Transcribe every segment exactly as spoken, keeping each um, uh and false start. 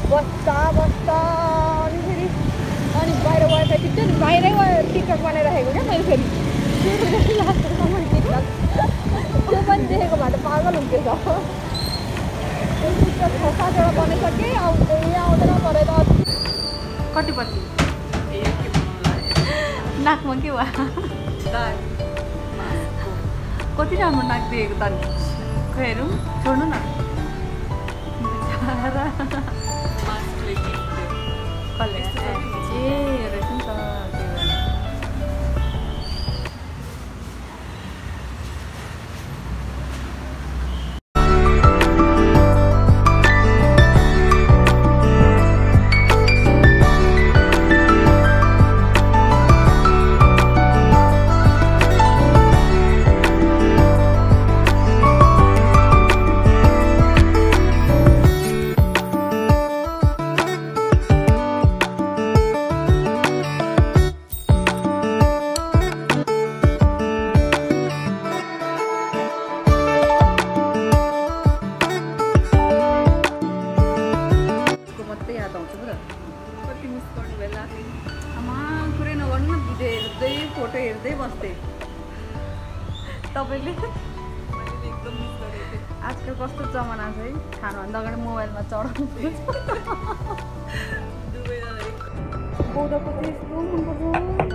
बस्दा बस्दा अनि फेरि अनि बाहिर वाइफाई टिप्छ नि बाहिरै टिकटक बनाइराखेको क्या मैले फेरि टिकटक त्यो पनि देखेको भए त पागल हुन्थ्यो टिकटक छ सातवटा बनाइसकेँ आउँदै आउँदैन मलाई त कति पछि नाकमा के वा कति राम्रो नाक दिएको त नि खै हेरौँ छोड्नु न कसले ए रहेछ नि त फोटो हेर्दै बस्थे तपाईँले आजकल कस्तो जमाना छ है खानुभन्दा अगाडि मोबाइलमा चढाउनु बौद्धको चाहिँ यस्तो मनपर्छ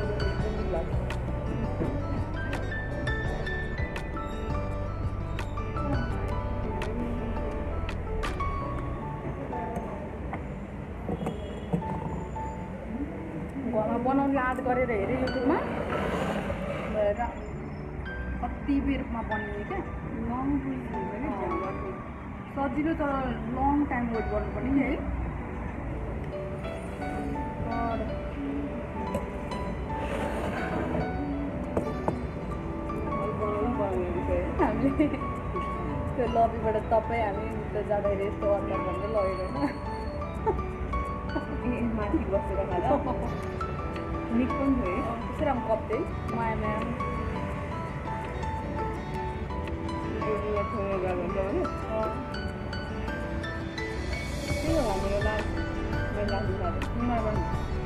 घरमा बनाउने याद गरेर हेरेँ युट्युबमा भएर कति बेरमा बनिने क्या लङ सजिलो तर लङ टाइम वेट गर्नुपर्ने नि है हामीले त्यो लबीबाट तपाईँ हामी त्यो जाँदाखेरि यस्तो अनुहार भन्दै लगेको होइन माथि बसेर खाँदा निक पनि थियो है त्यसरी अब कप्दै माया माया छोडेर गएको हुन्छ भने त्यही हो हाम्रो लास्ट मेरो लास्ट मलाई पनि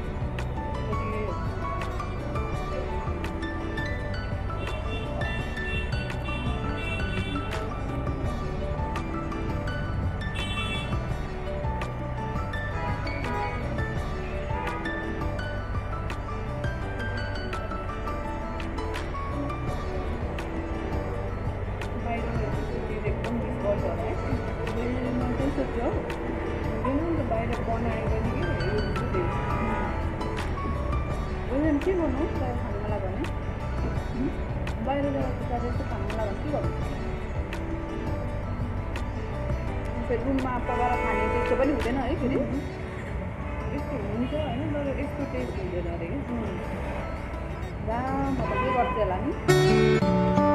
के गर्नु बाहिर खानु मलाई भने बाहिर जाँदा यस्तो खानु मलाई भने के गर्नु फेरि रुममा पकाएर खाने त्यस्तो पनि हुँदैन है फेरि यस्तो हुन्छ होइन तर यस्तो टेस्ट हुँदैन अरे क्या जहाँ म त के गर्छु होला नि